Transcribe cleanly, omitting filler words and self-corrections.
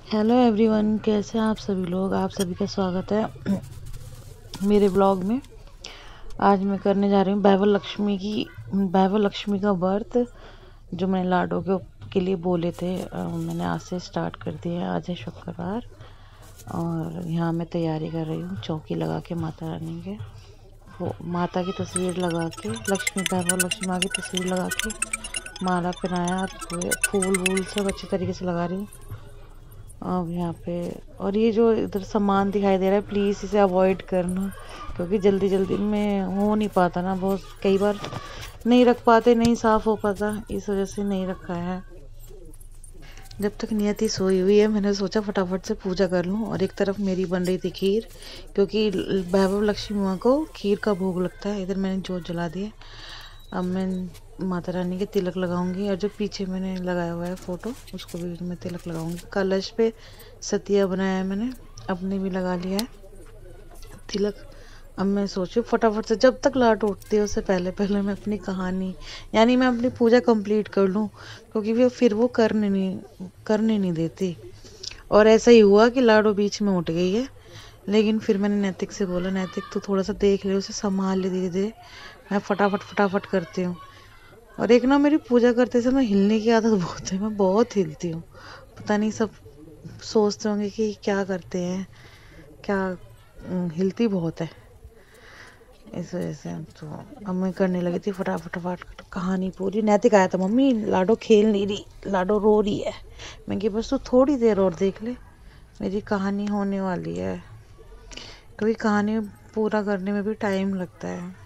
Hello everyone, कैसे हैं आप सभी लोग। आप सभी का स्वागत है मेरे ब्लॉग में। आज मैं करने जा रही हूँ बैवल लक्ष्मी का व्रत, जो मैंने लाडो के लिए बोले थे। मैंने आज से स्टार्ट कर दिया है। आज है शुक्रवार और यहाँ मैं तैयारी कर रही हूँ चौकी लगा के माता रानी के, वो माता की तस्वीर लगा के, बैवल लक्ष्मी माँ की तस्वीर लगा के माला पहनाया और पूरे फूल वूल सब अच्छी तरीके से लगा रही हूँ अब यहाँ पे। और ये जो इधर सामान दिखाई दे रहा है, प्लीज़ इसे अवॉइड करना, क्योंकि जल्दी जल्दी में हो नहीं पाता ना, बहुत कई बार नहीं रख पाते, नहीं साफ़ हो पाता, इस वजह से नहीं रखा है। जब तक नियति सोई हुई है मैंने सोचा फटाफट से पूजा कर लूँ। और एक तरफ मेरी बन रही थी खीर, क्योंकि वैभव लक्ष्मी माँ को खीर का भोग लगता है। इधर मैंने जोत जला दी है। अब मैं माता रानी के तिलक लगाऊंगी, और जो पीछे मैंने लगाया हुआ है फ़ोटो, उसको भी मैं तिलक लगाऊंगी। कलश पे सतिया बनाया है मैंने, अपने भी लगा लिया है तिलक। अब मैं सोचूं फटाफट से, जब तक लाट उठती है उससे पहले पहले मैं अपनी कहानी, यानी मैं अपनी पूजा कंप्लीट कर लूं, क्योंकि फिर वो करने नहीं देती। और ऐसा ही हुआ कि लाडो बीच में उठ गई है, लेकिन फिर मैंने नैतिक से बोला, नैतिक तू थोड़ा सा देख ले, उसे संभाल ले धीरे धीरे, मैं फटाफट फटाफट करती हूँ। और एक ना, मेरी पूजा करते समय हिलने की आदत बहुत है, मैं बहुत हिलती हूँ। पता नहीं सब सोचते होंगे कि क्या करते हैं, क्या हिलती बहुत है, इस वजह से। तो अब मैं करने लगी थी फटाफट फटाफट कहानी पूरी। नैतिक आया था, मम्मी लाडो खेल नहीं रही, लाडो रो रही है। मैं कि बस तू थोड़ी देर और देख ले, मेरी कहानी होने वाली है, क्योंकि कहानी पूरा करने में भी टाइम लगता है।